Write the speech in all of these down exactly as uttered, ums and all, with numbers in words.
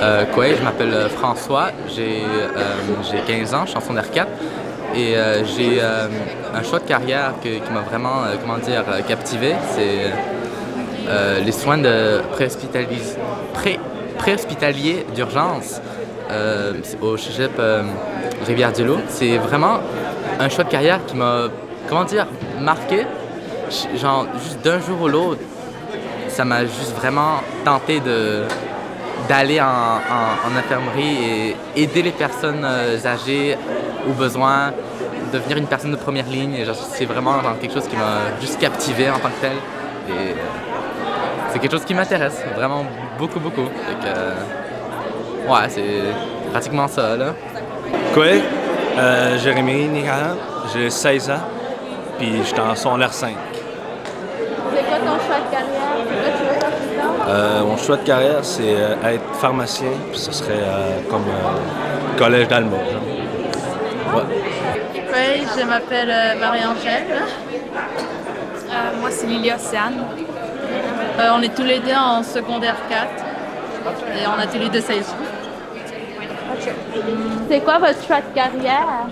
Euh, quoi, je m'appelle euh, François, j'ai euh, quinze ans, je suis en secondaire quatre et euh, j'ai euh, un choix de carrière que, qui m'a vraiment, euh, comment dire, euh, captivé. C'est euh, les soins de préhospitalis- pré préhospitaliers d'urgence euh, au cégep euh, Rivière-du-Loup. C'est vraiment un choix de carrière qui m'a, comment dire, marqué. Genre, juste d'un jour ou l'autre, ça m'a juste vraiment tenté de d'aller en, en, en infirmerie et aider les personnes euh, âgées au besoin, devenir une personne de première ligne. C'est vraiment genre, quelque chose qui m'a juste captivé en tant que tel. Et euh, c'est quelque chose qui m'intéresse vraiment beaucoup, beaucoup. Donc, euh, ouais, c'est pratiquement ça, là. Quoi? Euh, Jérémy Nicaran, j'ai seize ans, puis je suis en secondaire cinq. C'est quoi ton choix de carrière? C'est quoi tu veux faire plus tard? Euh, mon choix de carrière, c'est euh, être pharmacien, puis ce serait euh, comme euh, collège d'Alma. Ouais. Oui, je m'appelle euh, Marie-Angèle. Euh, moi, c'est Lilia Océane. Euh, on est tous les deux en secondaire quatre et on a tous les deux seize ans. Okay. C'est quoi votre choix de carrière?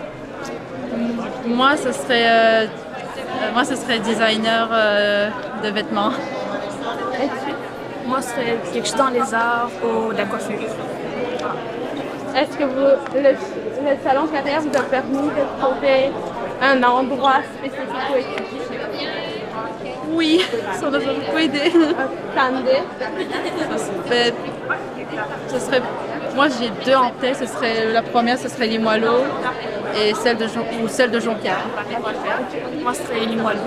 Moi, ce serait, euh, moi, ce serait designer euh, de vêtements. Moi, ce serait quelque chose dans les arts ou de la coiffure. Est-ce que vous, le, le salon carrière vous a permis de trouver un endroit spécifique où étudier? Oui, ça nous a beaucoup aidé. Attendez. Ben, ce serait, moi, j'ai deux en tête. Ce serait, la première, ce serait Limoilou et celle de, Jon- ou celle de Jonquière. Moi, ce serait Limoilou.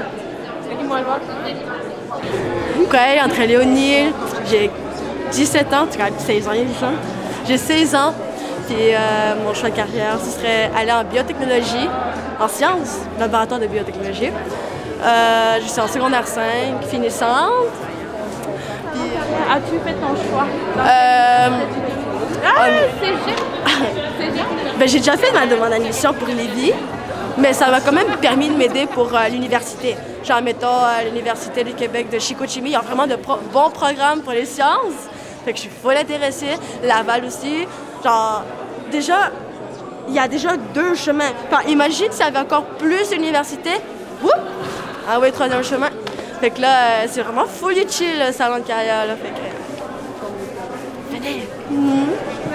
Ouais, entre Léonie, j'ai dix-sept ans, tu as seize ans, il y a dix ans. J'ai seize ans, puis euh, mon choix de carrière, ce serait aller en biotechnologie, en sciences, laboratoire de biotechnologie. Euh, je suis en secondaire cinq, finissante. Puis, as-tu fait ton choix? Euh, Ah, euh, cégep! Cégep? ben, j'ai déjà fait ma demande d'admission pour Lévis, mais ça m'a quand même permis de m'aider pour euh, l'université. Genre, mettons, à l'Université du Québec de Chicoutimi, il y a vraiment de pro bons programmes pour les sciences. Fait que je suis full intéressée. Laval aussi. Genre, déjà, il y a déjà deux chemins. Enfin, imagine s'il y avait encore plus d'universités. Wouh! Ah oui, troisième chemin. Fait que là, euh, c'est vraiment fully chill, le salon de carrière, là. Fait que... Venez! Mm-hmm.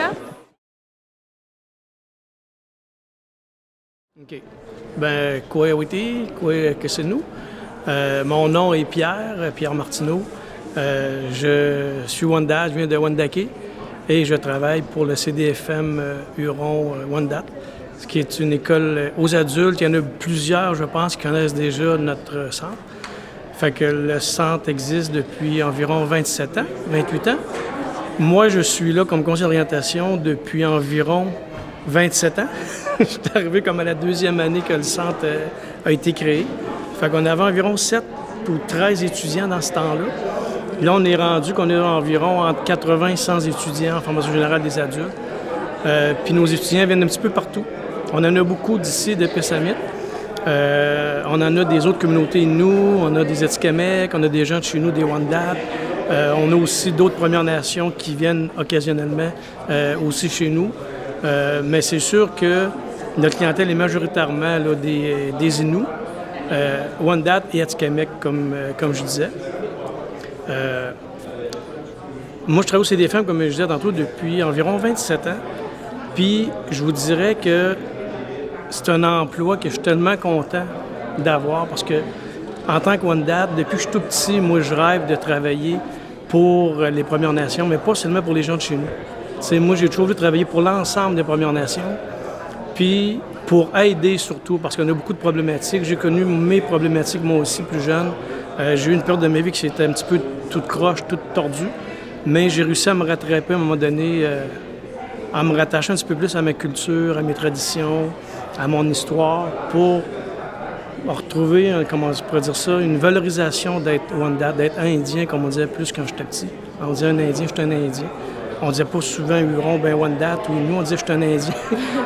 OK. Ben, quoi witi, quoi que c'est nous. Euh, mon nom est Pierre, Pierre Martineau. Euh, je suis Wendat, je viens de Wendake et je travaille pour le C D F M euh, Huron euh, Wendat, ce qui est une école euh, aux adultes. Il y en a plusieurs, je pense, qui connaissent déjà notre centre. Fait que le centre existe depuis environ vingt-sept ans, vingt-huit ans. Moi, je suis là comme conseiller d'orientation depuis environ vingt-sept ans. Je suis arrivé comme à la deuxième année que le centre euh, a été créé. Fait qu'on avait environ sept ou treize étudiants dans ce temps-là. Là, on est rendu qu'on est environ entre quatre-vingts et cent étudiants en formation générale des adultes. Euh, puis nos étudiants viennent un petit peu partout. On en a beaucoup d'ici, de Pessamit. Euh, on en a des autres communautés, nous. On a des Atikamekw, on a des gens de chez nous, des Wendat. Euh, on a aussi d'autres Premières Nations qui viennent occasionnellement euh, aussi chez nous. Euh, mais c'est sûr que notre clientèle est majoritairement là, des, des Inuits, euh, Wendat et Atikamekw, comme, euh, comme je disais. Euh, moi, je travaille au C D F M, comme je disais tantôt, depuis environ vingt-sept ans. Puis, je vous dirais que c'est un emploi que je suis tellement content d'avoir parce que, en tant que Wendat, depuis que je suis tout petit, moi, je rêve de travailler pour les Premières Nations, mais pas seulement pour les gens de chez nous. T'sais, moi, j'ai toujours voulu travailler pour l'ensemble des Premières Nations, puis pour aider surtout, parce qu'on a beaucoup de problématiques. J'ai connu mes problématiques, moi aussi, plus jeune. Euh, j'ai eu une période de ma vie qui était un petit peu toute croche, toute tordue, mais j'ai réussi à me rattraper à un moment donné, euh, à me rattacher un petit peu plus à ma culture, à mes traditions, à mon histoire, pour retrouver, comment je pourrais dire ça, une valorisation d'être Wendat, d'être Indien, comme on disait plus quand j'étais petit. On disait un Indien, je suis un Indien. On disait pas souvent Huron, ben Wendat ou nous, on disait je suis un Indien.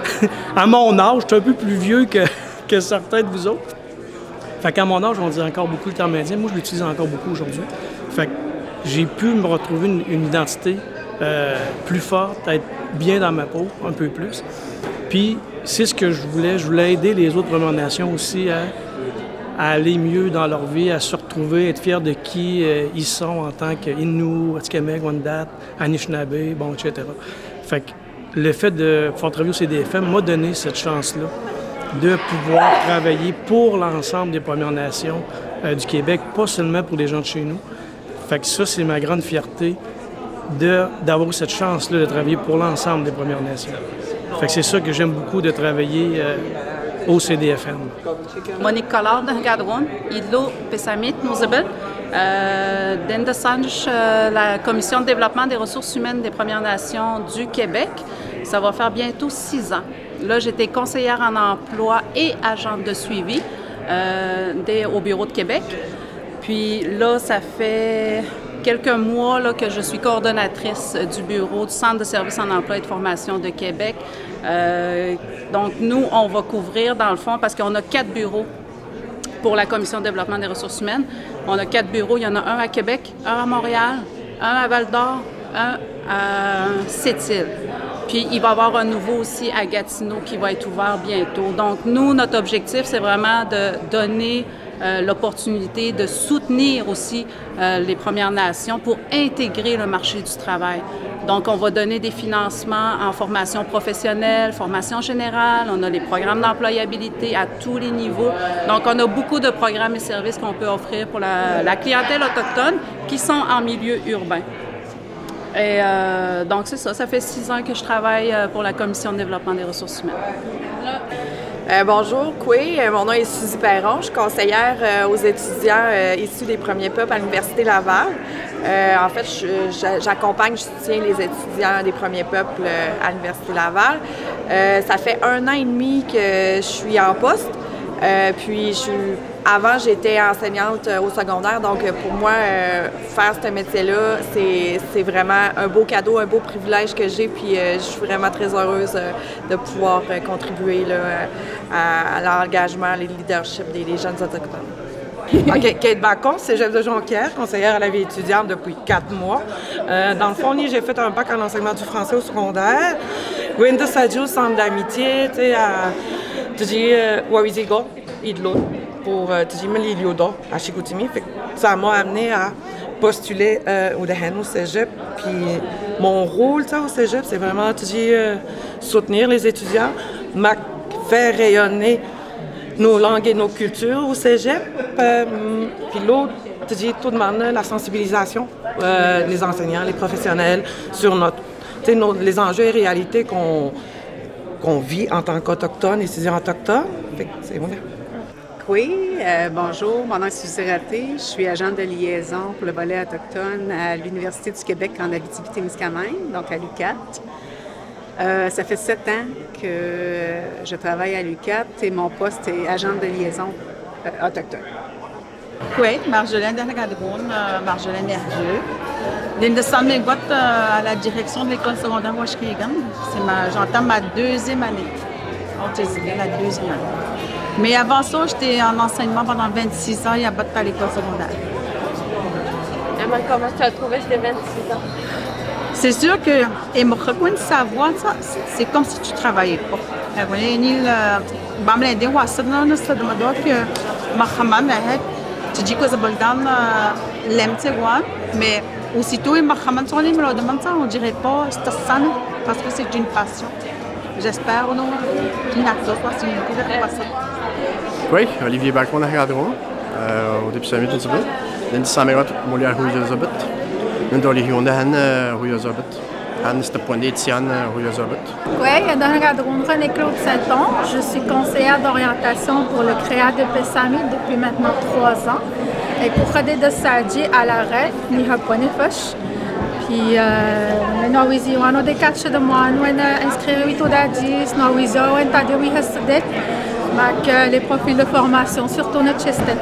À mon âge, je suis un peu plus vieux que, que certains de vous autres. Fait qu'à mon âge, on dit encore beaucoup le terme indien. Moi, je l'utilise encore beaucoup aujourd'hui. Fait que j'ai pu me retrouver une, une identité euh, plus forte, être bien dans ma peau, un peu plus. Puis, c'est ce que je voulais. Je voulais aider les autres Premières Nations aussi à, à aller mieux dans leur vie, à se retrouver, être fiers de qui euh, ils sont en tant qu'Innu, Atikamekw, Wendat, Anishinaabe, bon, et cetera. Fait que le fait de pouvoir travailler au C D F M m'a donné cette chance-là de pouvoir travailler pour l'ensemble des Premières Nations euh, du Québec, pas seulement pour les gens de chez nous. Fait que ça, c'est ma grande fierté d'avoir cette chance-là de travailler pour l'ensemble des Premières Nations. Fait que c'est ça que j'aime beaucoup de travailler euh, au C D F M. Monique Collard de Gadron, Idlo Pessamit Nouzebel, d'Endesange, la Commission de développement des ressources humaines des Premières Nations du Québec. Ça va faire bientôt six ans. Là, j'étais conseillère en emploi et agente de suivi euh, des, au Bureau de Québec. Puis là, ça fait quelques mois là, que je suis coordonnatrice du bureau du Centre de services en emploi et de formation de Québec. Euh, donc, nous, on va couvrir, dans le fond, parce qu'on a quatre bureaux pour la Commission de développement des ressources humaines. On a quatre bureaux. Il y en a un à Québec, un à Montréal, un à Val-d'Or, un à Sept-Îles. Puis, il va y avoir un nouveau aussi à Gatineau qui va être ouvert bientôt. Donc, nous, notre objectif, c'est vraiment de donner euh, l'opportunité de soutenir aussi euh, les Premières Nations pour intégrer le marché du travail. Donc, on va donner des financements en formation professionnelle, formation générale. On a les programmes d'employabilité à tous les niveaux. Donc, on a beaucoup de programmes et services qu'on peut offrir pour la, la clientèle autochtone qui sont en milieu urbain. Et euh, donc, c'est ça. Ça fait six ans que je travaille pour la Commission de développement des ressources humaines. Euh, bonjour, Koué. Mon nom est Suzy Perron. Je suis conseillère euh, aux étudiants euh, issus des Premiers Peuples à l'Université Laval. Euh, en fait, j'accompagne, je soutiens les étudiants des Premiers Peuples euh, à l'Université Laval. Euh, ça fait un an et demi que je suis en poste. Euh, puis, je suis, avant, j'étais enseignante au secondaire, donc pour moi, euh, faire ce métier-là, c'est vraiment un beau cadeau, un beau privilège que j'ai, puis euh, je suis vraiment très heureuse euh, de pouvoir euh, contribuer là, à, à l'engagement, et le leadership des, des jeunes autochtones. OK, Kate Bacon, cégep de Jonquière, conseillère à la vie étudiante depuis quatre mois. Euh, dans le fond, j'ai fait un bac en enseignement du français au secondaire. Gwenda Sadio, centre d'amitié, tu sais, à Wawizigo, Idlo, pour Tijimel Iliodo, à Chicoutimi. Ça m'a amené à postuler euh, au D H N au cégep. Puis mon rôle ça, au cégep, c'est vraiment euh, soutenir les étudiants, faire rayonner nos langues et nos cultures au cégep. Euh, puis l'autre, tout de même, la sensibilisation euh, des enseignants, les professionnels sur notre, nos, les enjeux et réalités qu'on qu'on vit en tant qu'Autochtones, étudiants autochtones. C'est bon. Oui, euh, bonjour, mon nom est Suzy Raté, je suis agente de liaison pour le volet autochtone à l'Université du Québec en Abitibi-Témiscamingue, donc à l'U Q A T. Euh, ça fait sept ans que je travaille à l'U Q A T et mon poste est agente de liaison euh, autochtone. Oui, Marjolaine Danagadron, euh, Marjolaine Hervieux. Linda Samegot à la direction de l'école secondaire Washkegan. J'entame ma deuxième année. La deuxième année. Mais avant ça, j'étais en enseignement pendant vingt-six ans à Batte à l'école secondaire. Emma, comment tu as trouvé ces vingt-six ans? C'est sûr que, et me reconnaître sa voix, c'est comme si tu ne travaillais pas. Tu dis que c'est bon mais aussitôt, on ne dirait pas c'est ça parce que c'est une passion. J'espère que tu n'as pas une passion. Oui, Olivier Bacon à Gadron, au début de la semaine, Linda Samegot, Molière Rouillazobet, Linda Olivier-Hondahan, Rouillazobet, Anne Steponé, Tiane, Rouillazobet. Oui, dans Gadron, René-Claude Saint-Onge, je suis conseillère d'orientation pour le C R E A de Pessamit depuis maintenant trois ans. Et pour aider de Sadji à la rêve, ni Haponefosh. Puis, le Norwizi, on a des catchs de moi, on a inscrit huit au Dadis, Norwizi, on a des huit Hessedet, avec les profils de formation, surtout notre Chestet.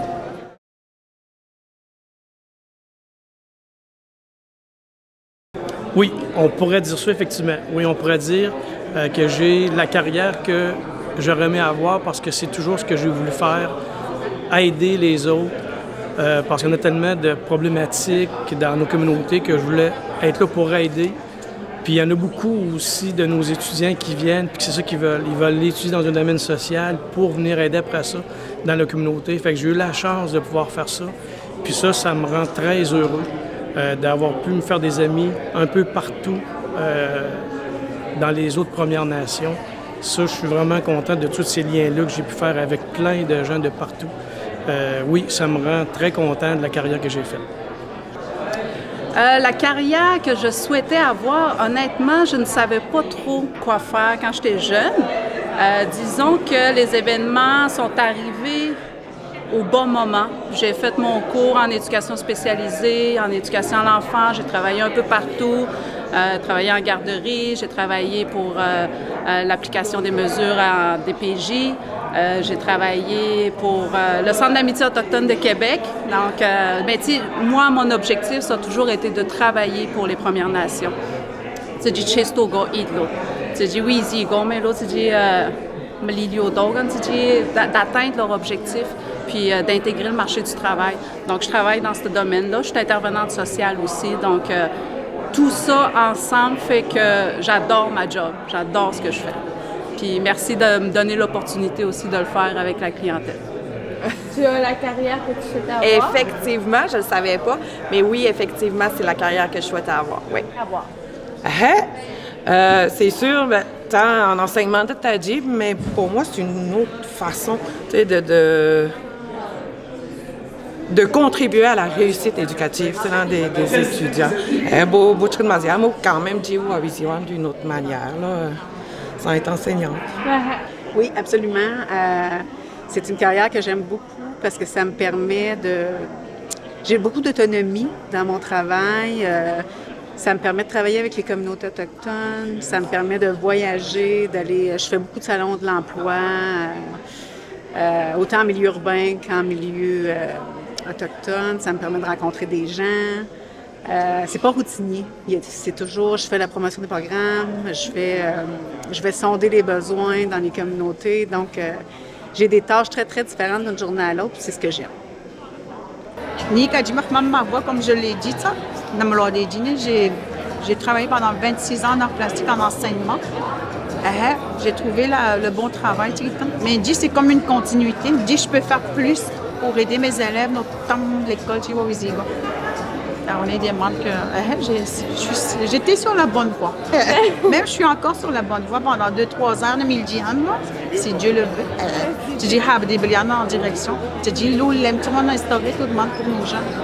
Oui, on pourrait dire ça effectivement. Oui, on pourrait dire euh, que j'ai la carrière que j'aurais aimé avoir parce que c'est toujours ce que j'ai voulu faire, aider les autres euh, parce qu'on a tellement de problématiques dans nos communautés que je voulais être là pour aider. Puis il y en a beaucoup aussi de nos étudiants qui viennent, puis c'est ça qu'ils veulent. Ils veulent l'étudier dans un domaine social pour venir aider après ça dans la communauté. Fait que j'ai eu la chance de pouvoir faire ça. Puis ça, ça me rend très heureux euh, d'avoir pu me faire des amis un peu partout euh, dans les autres Premières Nations. Ça, je suis vraiment content de tous ces liens-là que j'ai pu faire avec plein de gens de partout. Euh, oui, ça me rend très content de la carrière que j'ai faite. Euh, la carrière que je souhaitais avoir, honnêtement, je ne savais pas trop quoi faire quand j'étais jeune. Euh, disons que les événements sont arrivés au bon moment. J'ai fait mon cours en éducation spécialisée, en éducation à l'enfant, j'ai travaillé un peu partout, euh, travaillé en garderie, j'ai travaillé pour euh, euh, l'application des mesures en D P J, euh, j'ai travaillé pour euh, le Centre d'amitié autochtone de Québec. Donc, euh, ben, tu sais, moi, mon objectif, ça a toujours été de travailler pour les Premières Nations. Tu dis chesto go idlo, tu dis oui, zi go mais l'autre, tu dis melilio dogan, tu dis d'atteindre leur objectif, puis euh, d'intégrer le marché du travail. Donc, je travaille dans ce domaine-là. Je suis intervenante sociale aussi. Donc, euh, tout ça ensemble fait que j'adore ma job. J'adore ce que je fais. Puis, merci de me donner l'opportunité aussi de le faire avec la clientèle. Tu as la carrière que tu souhaitais avoir? Effectivement, je ne le savais pas. Mais oui, effectivement, c'est la carrière que je souhaitais avoir. Oui. Avoir. Ah, euh, c'est sûr, ben, tant en enseignement de Tajib, mais pour moi, c'est une autre façon de, de, de contribuer à la réussite éducative dans des, des étudiants. Eh, beau, beau, quand même, d'une autre manière, là, sans être enseignante. Oui, absolument. Euh, c'est une carrière que j'aime beaucoup parce que ça me permet de... J'ai beaucoup d'autonomie dans mon travail. Euh, Ça me permet de travailler avec les communautés autochtones, ça me permet de voyager, d'aller... Je fais beaucoup de salons de l'emploi, euh, euh, autant en milieu urbain qu'en milieu euh, autochtone. Ça me permet de rencontrer des gens. Euh, c'est pas routinier. C'est toujours... Je fais la promotion des programmes, je fais... Euh, je vais sonder les besoins dans les communautés. Donc, euh, j'ai des tâches très, très différentes d'une journée à l'autre, puis c'est ce que j'aime. Comme je l'ai dit, ça. J'ai travaillé pendant vingt-six ans en art plastique en enseignement. J'ai trouvé la, le bon travail. Mais dit c'est comme une continuité. Dit je peux faire plus pour aider mes élèves dans l'école. On est demande que j'étais sur la bonne voie. Même je suis encore sur la bonne voie pendant deux trois ans. Si Dieu le veut. Tu dis ah des brillants en direction. Tu dis l'eau l'aime tout le monde instauré tout le monde pour nos gens.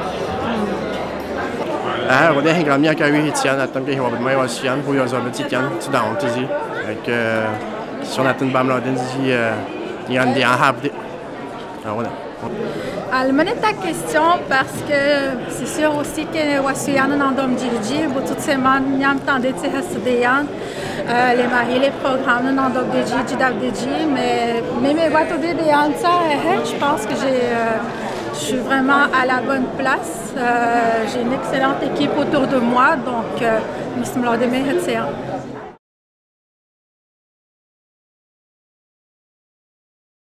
Ah, on est un grand mien qui a eu ici en attendant qu'il y ait un peu de temps pour y avoir un petit temps tu down tu dis avec si on attend bam là dit il y a un dia habde ah voilà. Je me ta question parce que c'est sûr aussi que Wasuyan en Andom Dirji, pour toutes ces membres, nous entendons les mariés, les programmes en Andom Dirji, Jidab Dirji, mais mes voix de je pense que j'ai. Je suis vraiment à la bonne place. Euh, j'ai une excellente équipe autour de moi, donc euh, je me suis